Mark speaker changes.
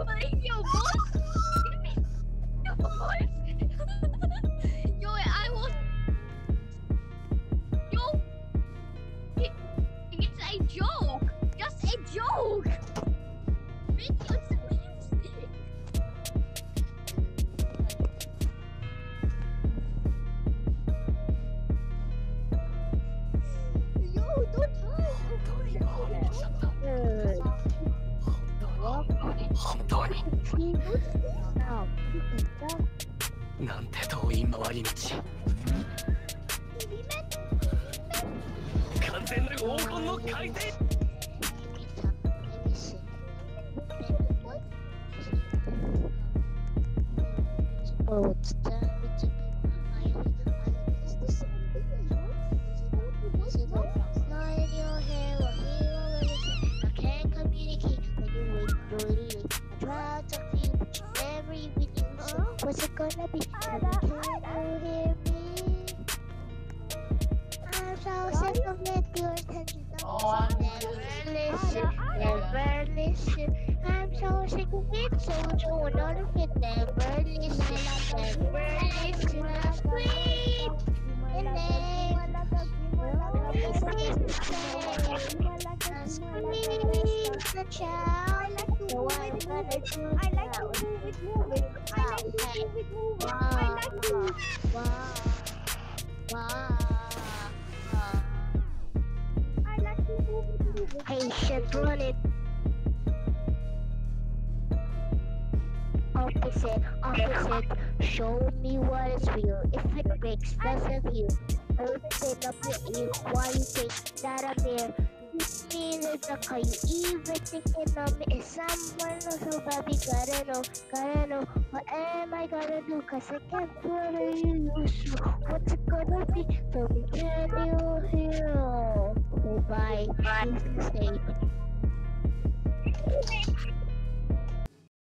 Speaker 1: Like, yo, boss. Yo, boss. Yo, I was. Yo. It's a joke. Just a joke. It's music. Yo, don't hide.
Speaker 2: 本当になんて遠い回り道完全な黄金の回転
Speaker 3: What's it gonna be? Can you hear me? I'm so sick of it. Your attention never listen. I'm so sick of it. So don't know if it never listen. Wait, and then the child. So I'm gonna do it. I like to move it. Patient, run it. Opposite, show me what is real. If it breaks, doesn't heal. Open up your ear while you take that I'm here. Me the kayo even thinking of me is someone so baby gotta know what am I gonna do cause I can't put a use what's it gonna be so we can you hear oh bye stay